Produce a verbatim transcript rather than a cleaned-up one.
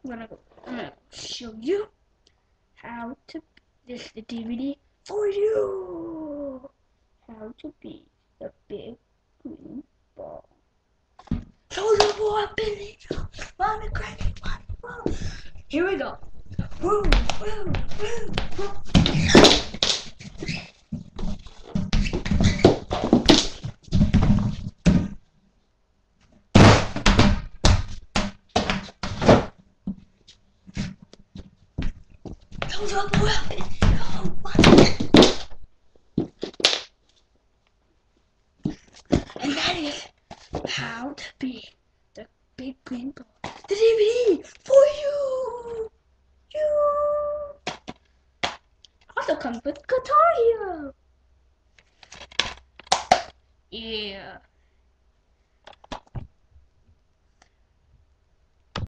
I'm gonna go, I'm gonna show you how to, this is the D V D for you, how to be the big green ball. So the boy Billy Joe, on the crazy one, whoa. Here we go. Woo, woo, woo, woo. So the boy Billy Joe. And that is how to be the big green ball. The D V D for you. You. Also comes with Guitar Hero. Yeah.